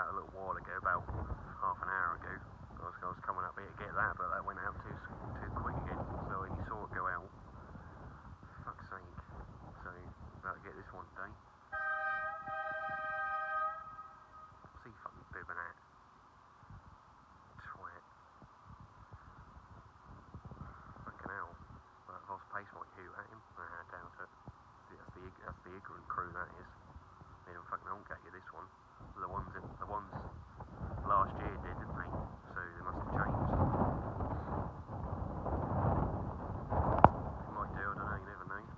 a little while ago, about half an hour ago. I was coming up here to get that, but that went out too quick again. So when you saw it go out, fuck's sake. So about to get this one today. What's he fucking bibbing at? Twat. Fucking hell. That Hoss Pace might hoot at him. Nah, I doubt it. That's the ignorant crew, that is. They don't fucking honk at you, this one. The ones last year did, didn't they? So they must have changed. They might do, I don't know, you never know.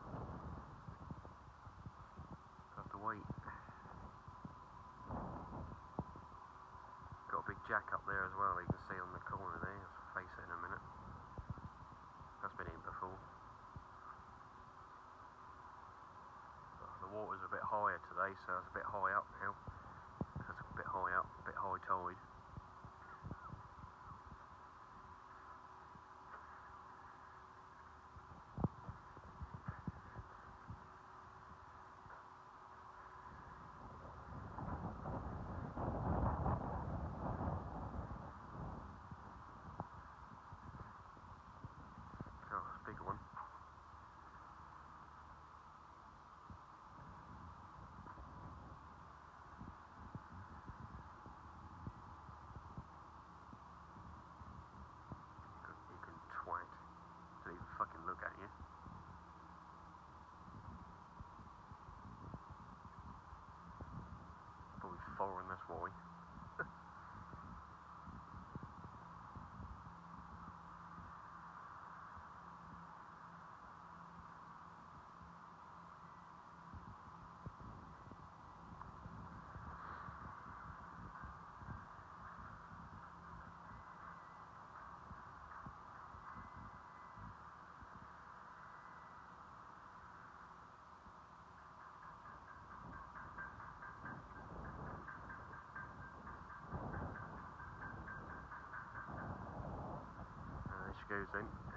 Have to wait. Got a big jack up there as well, you can see on the corner there. I'll face it in a minute. That's been in before. The water's a bit higher today, so it's a bit high up now. That's a bit high up, a bit high tide. Oh, it's a big one. To even fucking look at you. Probably foreign, that's why. There she goes then.